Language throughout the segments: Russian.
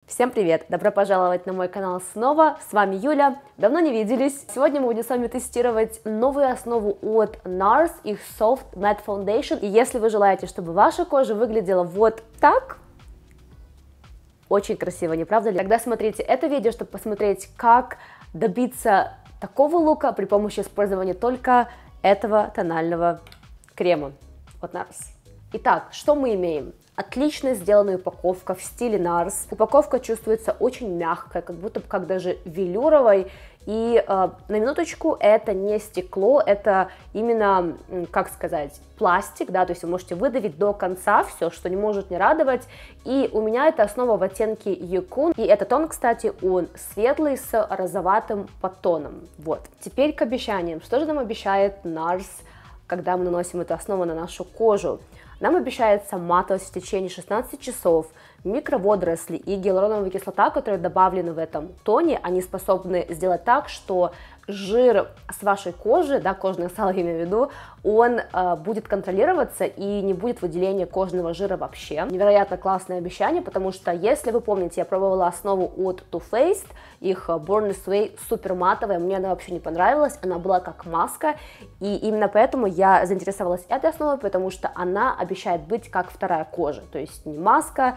Всем привет! Добро пожаловать на мой канал снова, с вами Юля, давно не виделись. Сегодня мы будем с вами тестировать новую основу от NARS, их Soft Matte Foundation. И если вы желаете, чтобы ваша кожа выглядела вот так, очень красиво, не правда ли? Тогда смотрите это видео, чтобы посмотреть, как добиться такого лука при помощи использования только этого тонального крема от NARS. Итак, что мы имеем? Отлично сделанная упаковка в стиле NARS. Упаковка чувствуется очень мягкая, как будто как даже велюровой. И на минуточку, это не стекло, это именно, как сказать, пластик, да, то есть вы можете выдавить до конца все, что не может не радовать. И у меня это основа в оттенке Yukon, и этот тон, кстати, он светлый с розоватым подтоном. Вот. Теперь к обещаниям. Что же нам обещает NARS, когда мы наносим эту основу на нашу кожу? Нам обещается матовость в течение 16 часов, микроводоросли и гиалуроновая кислота, которые добавлены в этом тоне, они способны сделать так, что жир с вашей кожи, да, кожное сало я имею в виду, он будет контролироваться и не будет выделения кожного жира вообще. Невероятно классное обещание, потому что, если вы помните, я пробовала основу от Too Faced, их Born This Way, супер матовая, мне она вообще не понравилась, она была как маска, и именно поэтому я заинтересовалась этой основой, потому что она обещает быть как вторая кожа, то есть не маска,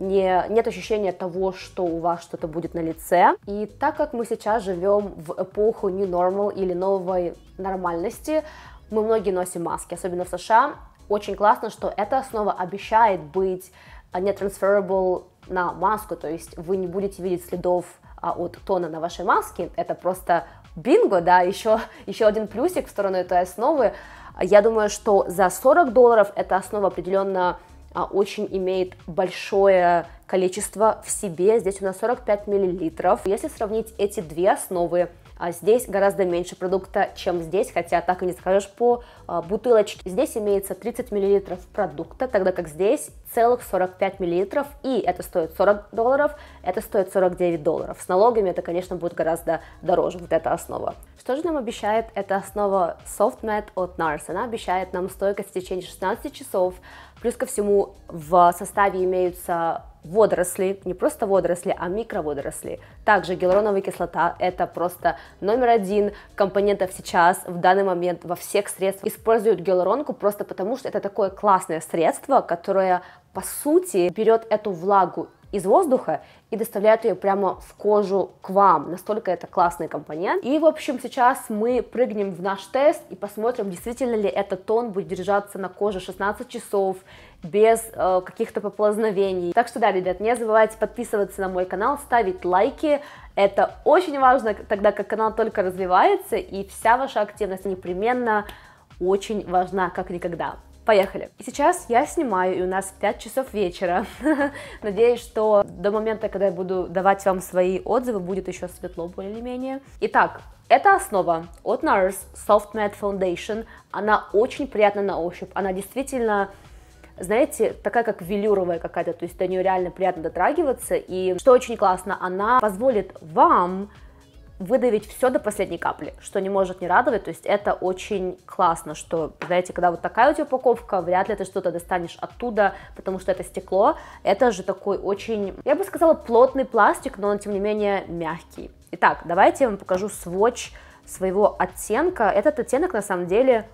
нет ощущения того, что у вас что-то будет на лице. И так как мы сейчас живем в эпоху New Normal или новой нормальности, мы многие носим маски, особенно в США. Очень классно, что эта основа обещает быть не transferable на маску, то есть вы не будете видеть следов от тона на вашей маске. Это просто бинго, да, еще один плюсик в сторону этой основы. Я думаю, что за $40 эта основа определенно очень имеет большое количество в себе. Здесь у нас 45 мл. Если сравнить эти две основы, здесь гораздо меньше продукта, чем здесь, хотя так и не скажешь по бутылочке. Здесь имеется 30 мл продукта, тогда как здесь целых 45 мл, и это стоит $40, это стоит $49. С налогами это, конечно, будет гораздо дороже, вот эта основа. Что же нам обещает эта основа Soft Matte от NARS? Она обещает нам стойкость в течение 16 часов, плюс ко всему в составе имеются водоросли, не просто водоросли, а микроводоросли. Также гиалуроновая кислота, это просто номер один компонентов сейчас, в данный момент во всех средствах используют гиалуронку, просто потому что это такое классное средство, которое по сути берет эту влагу из воздуха и доставляет ее прямо в кожу к вам. Настолько это классный компонент. И, в общем, сейчас мы прыгнем в наш тест и посмотрим, действительно ли этот тон будет держаться на коже 16 часов без каких-то поползновений. Так что да, ребят, не забывайте подписываться на мой канал, ставить лайки. Это очень важно, тогда как канал только развивается, и вся ваша активность непременно очень важна, как никогда. Поехали! И сейчас я снимаю, и у нас 5 часов вечера. Надеюсь, что до момента, когда я буду давать вам свои отзывы, будет еще светло более-менее. Итак, эта основа от NARS Soft Matte Foundation, она очень приятна на ощупь, она действительно, знаете, такая как велюровая какая-то, то есть до нее реально приятно дотрагиваться, и что очень классно, она позволит вам выдавить все до последней капли, что не может не радовать, то есть это очень классно, что, знаете, когда вот такая у тебя упаковка, вряд ли ты что-то достанешь оттуда, потому что это стекло, это же такой очень, я бы сказала, плотный пластик, но он, тем не менее, мягкий. Итак, давайте я вам покажу свотч своего оттенка. Этот оттенок, на самом деле,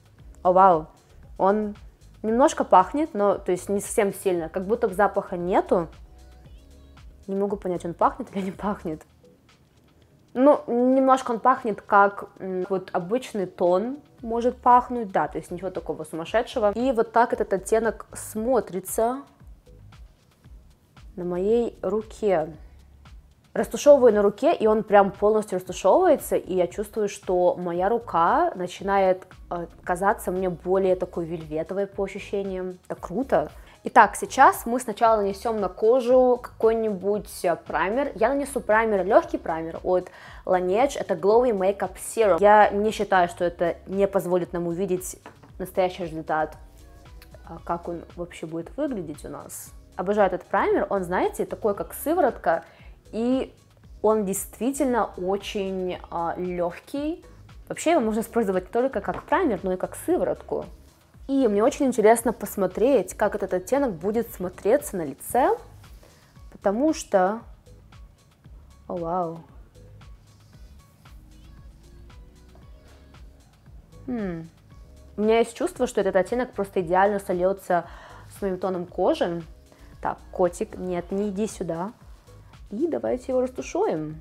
о вау, он немножко пахнет, но, то есть, не совсем сильно, как будто запаха нету, не могу понять, он пахнет или не пахнет. Ну, немножко он пахнет как вот обычный тон может пахнуть, да, то есть ничего такого сумасшедшего. И вот так этот оттенок смотрится на моей руке. Растушевываю на руке, и он прям полностью растушевывается, и я чувствую, что моя рука начинает казаться мне более такой вельветовой по ощущениям. Это круто. Итак, сейчас мы сначала нанесем на кожу какой-нибудь праймер. Я нанесу праймер, легкий праймер от Laneige, это Glowing Makeup Serum. Я не считаю, что это не позволит нам увидеть настоящий результат, как он вообще будет выглядеть у нас. Обожаю этот праймер, он, знаете, такой как сыворотка, и он действительно очень легкий. Вообще его можно использовать не только как праймер, но и как сыворотку. И мне очень интересно посмотреть, как этот оттенок будет смотреться на лице, потому что О, вау. У меня есть чувство, что этот оттенок просто идеально сольется с моим тоном кожи. Так, котик, нет, не иди сюда. И давайте его растушуем.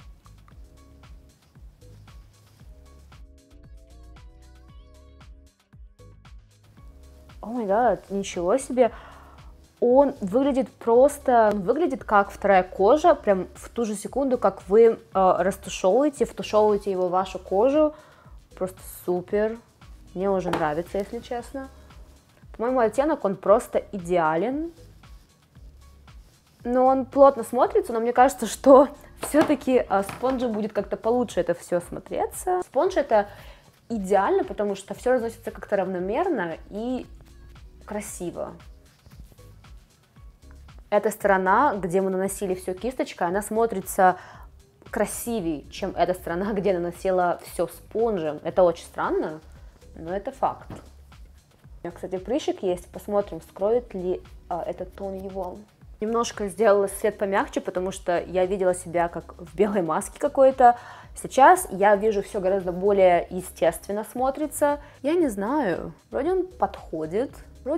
О май гад, ничего себе. Он выглядит выглядит как вторая кожа, прям в ту же секунду, как вы втушевываете его в вашу кожу. Просто супер. Мне уже нравится, если честно. По-моему, оттенок, он просто идеален. Но он плотно смотрится, но мне кажется, что все-таки спонжи будет как-то получше это все смотреться. Спонж это идеально, потому что все разносится как-то равномерно и красиво. Эта сторона, где мы наносили все кисточкой, она смотрится красивее, чем эта сторона, где наносила все спонжем. Это очень странно, но это факт. У меня, кстати, прыщик есть, посмотрим, скроет ли этот тон его. Немножко сделала свет помягче, потому что я видела себя как в белой маске какой-то. Сейчас я вижу все гораздо более естественно смотрится. Я не знаю, вроде он подходит,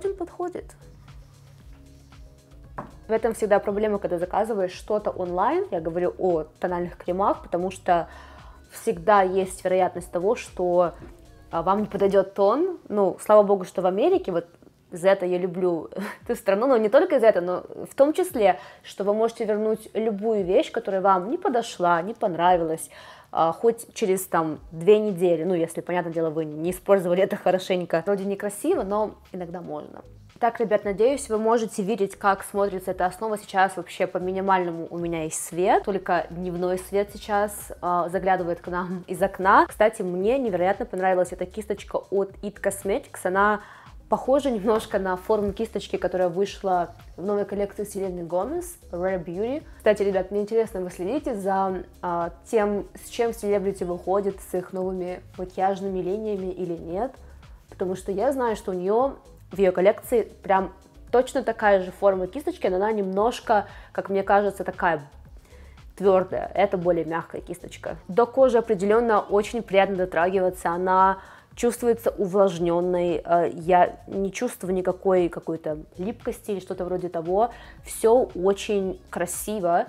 В этом всегда проблема, когда заказываешь что-то онлайн. Я говорю о тональных кремах, потому что всегда есть вероятность того, что вам не подойдет тон. Ну, слава богу, что в Америке, вот за это я люблю эту страну, но не только за это, но в том числе, что вы можете вернуть любую вещь, которая вам не подошла, не понравилась, хоть через там 2 недели, ну, если, понятное дело, вы не использовали это хорошенько. Вроде некрасиво, но иногда можно. Так, ребят, надеюсь, вы можете видеть, как смотрится эта основа. Сейчас вообще по минимальному у меня есть свет, только дневной свет сейчас заглядывает к нам из окна. Кстати, мне невероятно понравилась эта кисточка от It Cosmetics, она похожа немножко на форму кисточки, которая вышла в новой коллекции Селены Гомес, Rare Beauty. Кстати, ребят, мне интересно, вы следите за тем, с чем селебрити выходит, с их новыми макияжными линиями или нет? Потому что я знаю, что у нее в ее коллекции прям точно такая же форма кисточки, но она немножко, как мне кажется, такая твердая. Это более мягкая кисточка. До кожи определенно очень приятно дотрагиваться, она чувствуется увлажненной, я не чувствую никакой какой-то липкости или что-то вроде того. Все очень красиво,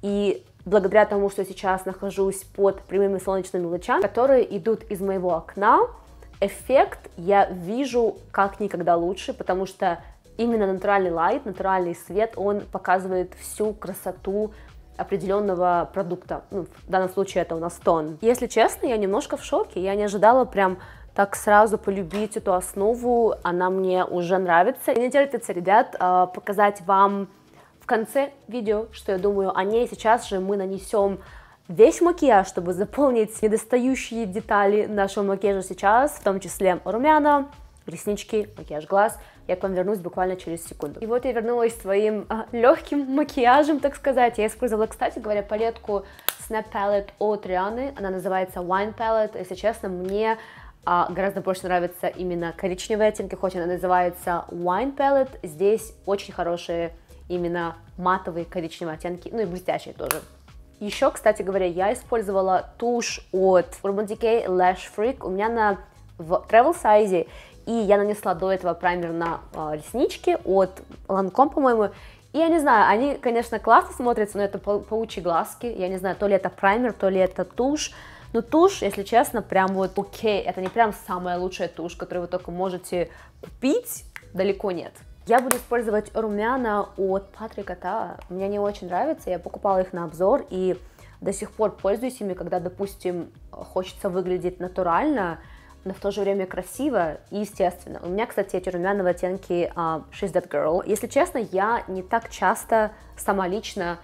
и благодаря тому, что сейчас нахожусь под прямыми солнечными лучами, которые идут из моего окна, эффект я вижу как никогда лучше, потому что именно натуральный лайт, натуральный свет, он показывает всю красоту определенного продукта. Ну, в данном случае это у нас тон. Если честно, я немножко в шоке, я не ожидала прям так сразу полюбить эту основу, она мне уже нравится. И мне терпится, ребят, показать вам в конце видео, что я думаю о ней. Сейчас же мы нанесем весь макияж, чтобы заполнить недостающие детали нашего макияжа сейчас, в том числе румяна, реснички, макияж глаз. Я к вам вернусь буквально через секунду. И вот я вернулась своим легким макияжем, так сказать. Я использовала, кстати говоря, палетку Snap Palette от Rihanna. Она называется Wine Palette. Если честно, мне гораздо больше нравятся именно коричневые оттенки, хоть она называется Wine Palette. Здесь очень хорошие именно матовые коричневые оттенки, ну и блестящие тоже. Еще, кстати говоря, я использовала тушь от Urban Decay Lash Freak. У меня в travel size, и я нанесла до этого праймер на реснички от Lancome, по-моему. И я не знаю, они, конечно, классно смотрятся, но это паучьи глазки. Я не знаю, то ли это праймер, то ли это тушь. Но тушь, если честно, прям вот окей, это не прям самая лучшая тушь, которую вы только можете купить, далеко нет. Я буду использовать румяна от Патрика Та. Мне они очень нравятся, я покупала их на обзор и до сих пор пользуюсь ими, когда, допустим, хочется выглядеть натурально, но в то же время красиво и естественно. У меня, кстати, эти румяна в оттенке She's That Girl. Если честно, я не так часто сама лично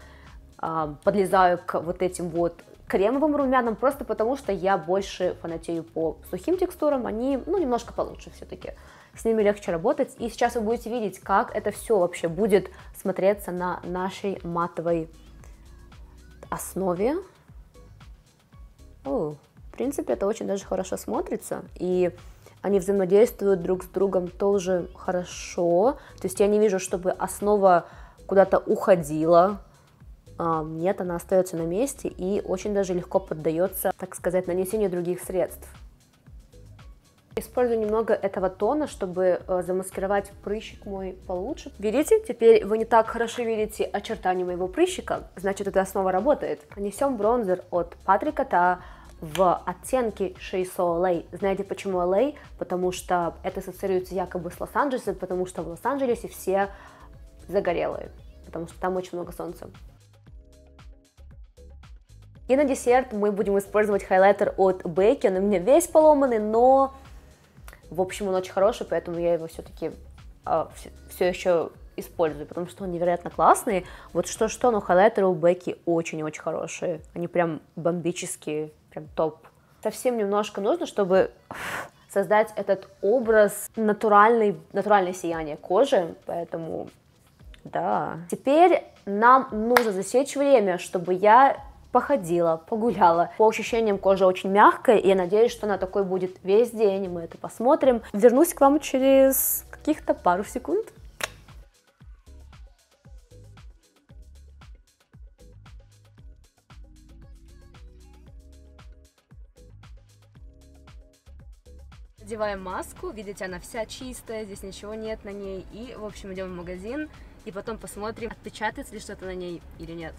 подлезаю к вот этим вот кремовым румянам, просто потому что я больше фанатею по сухим текстурам, они, ну, немножко получше все-таки. С ними легче работать, и сейчас вы будете видеть, как это все вообще будет смотреться на нашей матовой основе. В принципе, это очень даже хорошо смотрится, и они взаимодействуют друг с другом тоже хорошо, то есть я не вижу, чтобы основа куда-то уходила. нет, она остается на месте и очень даже легко поддается, так сказать, нанесению других средств. Использую немного этого тона, чтобы замаскировать прыщик мой получше. Видите? Теперь вы не так хорошо видите очертания моего прыщика, значит, эта основа работает. Нанесем бронзер от Патрика Та в оттенке Shea So LA. Знаете, почему LA? Потому что это ассоциируется якобы с Лос-Анджелесом, потому что в Лос-Анджелесе все загорелые, потому что там очень много солнца. И на десерт мы будем использовать хайлайтер от Becky. Он у меня весь поломанный, но в общем он очень хороший, поэтому я его все-таки все еще использую, потому что он невероятно классный. Вот что-что, но хайлайтеры у Becky очень-очень хорошие. Они прям бомбические, прям топ. Совсем немножко нужно, чтобы создать этот образ натуральное сияние кожи, поэтому да. Теперь нам нужно засечь время, чтобы я походила, погуляла. По ощущениям кожа очень мягкая, и я надеюсь, что она такой будет весь день, и мы это посмотрим. Вернусь к вам через каких-то пару секунд. Надеваем маску, видите, она вся чистая, здесь ничего нет на ней, и, в общем, идем в магазин, и потом посмотрим, отпечатается ли что-то на ней или нет.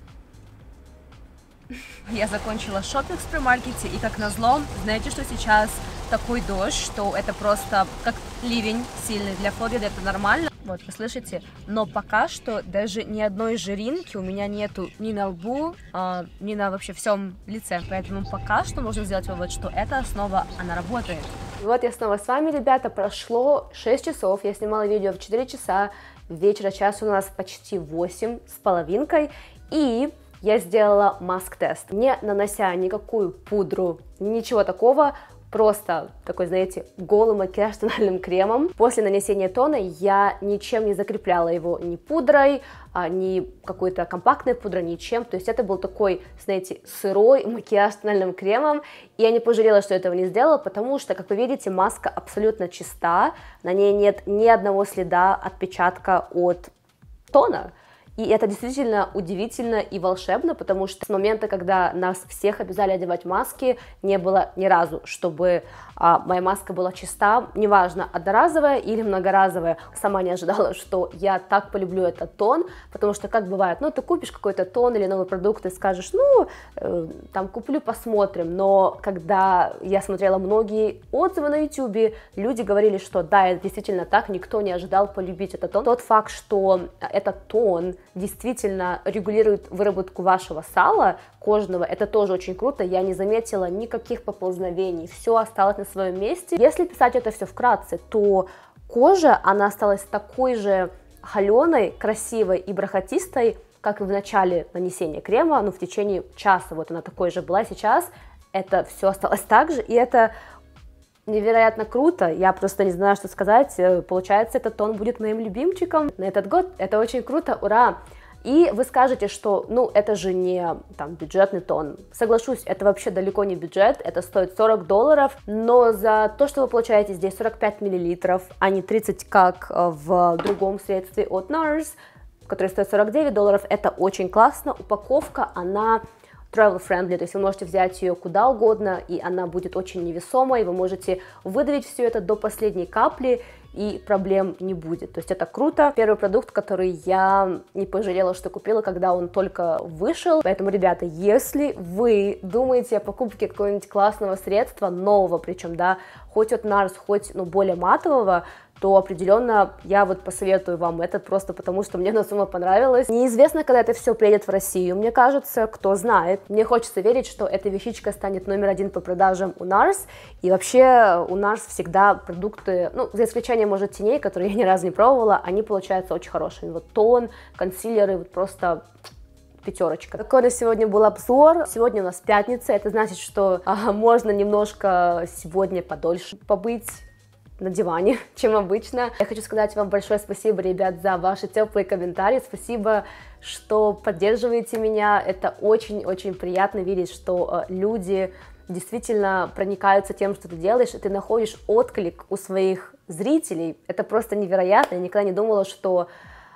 Я закончила шопинг в супермаркете, и как назло, знаете, что сейчас такой дождь, что это просто как ливень сильный. Для Флориды это нормально. Вот, вы слышите? Но пока что даже ни одной жиринки у меня нету ни на лбу, ни на вообще всем лице. Поэтому пока что можно сделать вывод, что эта основа, она работает. И вот я снова с вами, ребята. Прошло 6 часов, я снимала видео в 4 часа вечера, час у нас почти 8 с половинкой. И я сделала маск-тест, не нанося никакую пудру, ничего такого, просто такой, знаете, голый макияж с тональным кремом. После нанесения тона я ничем не закрепляла его, ни пудрой, ни какой-то компактной пудрой, ничем. То есть это был такой, знаете, сырой макияж с тональным кремом. И я не пожалела, что этого не сделала, потому что, как вы видите, маска абсолютно чиста, на ней нет ни одного следа отпечатка от тона. И это действительно удивительно и волшебно, потому что с момента, когда нас всех обязали одевать маски, не было ни разу, чтобы моя маска была чиста, неважно, одноразовая или многоразовая. Сама не ожидала, что я так полюблю этот тон, потому что, как бывает, ну, ты купишь какой-то тон или новый продукт и скажешь, ну, там, куплю, посмотрим, но когда я смотрела многие отзывы на YouTube, люди говорили, что да, это действительно так, никто не ожидал полюбить этот тон. Тот факт, что этот тон действительно регулирует выработку вашего сала кожного, это тоже очень круто, я не заметила никаких поползновений, все осталось на своем месте. Если писать это все вкратце, то кожа, она осталась такой же холеной, красивой и бархатистой, как и в начале нанесения крема, ну, в течение часа, вот она такой же была, сейчас это все осталось так же, и это невероятно круто, я просто не знаю, что сказать, получается, этот тон будет моим любимчиком на этот год, это очень круто, ура! И вы скажете, что, ну, это же не, там, бюджетный тон. Соглашусь, это вообще далеко не бюджет, это стоит $40, но за то, что вы получаете здесь 45 мл, а не 30, как в другом средстве от NARS, который стоит $49, это очень классно. Упаковка, она travel-friendly, то есть вы можете взять ее куда угодно, и она будет очень невесомой, вы можете выдавить все это до последней капли, и проблем не будет. То есть это круто. Первый продукт, который я не пожалела, что купила, когда он только вышел. Поэтому, ребята, если вы думаете о покупке какого-нибудь классного средства, нового причем, да, хоть от NARS, хоть, ну, более матового, то определенно я вот посоветую вам это просто потому, что мне оно сама понравилось. Неизвестно, когда это все приедет в Россию, мне кажется, кто знает. Мне хочется верить, что эта вещичка станет номер 1 по продажам у NARS, и вообще у NARS всегда продукты, ну, за исключением, может, теней, которые я ни разу не пробовала, они получаются очень хорошими. Вот тон, консилеры, вот просто пятерочка. Такой на сегодня был обзор. Сегодня у нас пятница, это значит, что можно немножко сегодня подольше побыть на диване, чем обычно. Я хочу сказать вам большое спасибо, ребят, за ваши теплые комментарии. Спасибо, что поддерживаете меня. Это очень-очень приятно видеть, что люди действительно проникаются тем, что ты делаешь, и ты находишь отклик у своих зрителей. Это просто невероятно. Я никогда не думала, что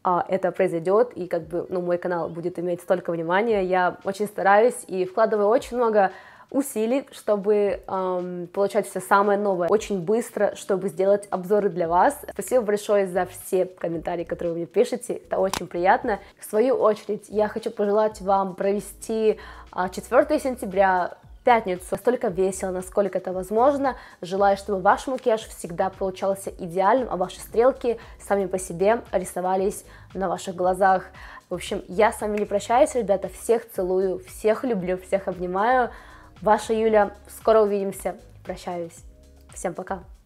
это произойдет, и как бы, ну, мой канал будет иметь столько внимания. Я очень стараюсь и вкладываю очень много усилий, чтобы получать все самое новое очень быстро, чтобы сделать обзоры для вас. Спасибо большое за все комментарии, которые вы мне пишете, это очень приятно. В свою очередь, я хочу пожелать вам провести 4 сентября, пятницу, настолько весело, насколько это возможно. Желаю, чтобы ваш макияж всегда получался идеальным, а ваши стрелки сами по себе рисовались на ваших глазах. В общем, я с вами не прощаюсь, ребята, всех целую, всех люблю, всех обнимаю. Ваша Юля, скоро увидимся, прощаюсь, всем пока.